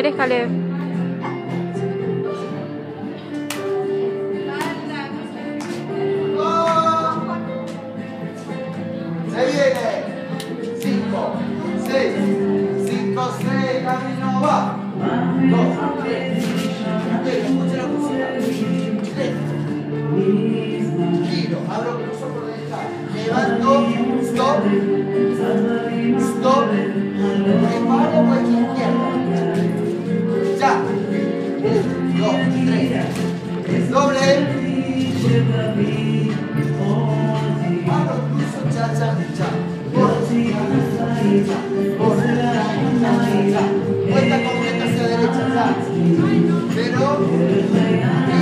quieres, Caleb? Se viene. 5, 6, 5, 6, camino va. 2, 3. Escucha la música. 3. Giro, abro los ojos por detrás. Levanto, stop, stop. Preparo por aquí izquierda. Ya. 1, 2, 3. Doble. Abro, cruzo, cha, cha, cha. Vuelta completa hacia derecha, ya. Pero